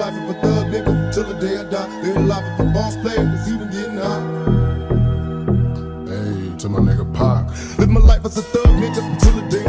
life of a thug nigga till the day I die. Live the life of a boss player that's even getting high. Hey, to my nigga Pac. Live my life as a thug nigga till the day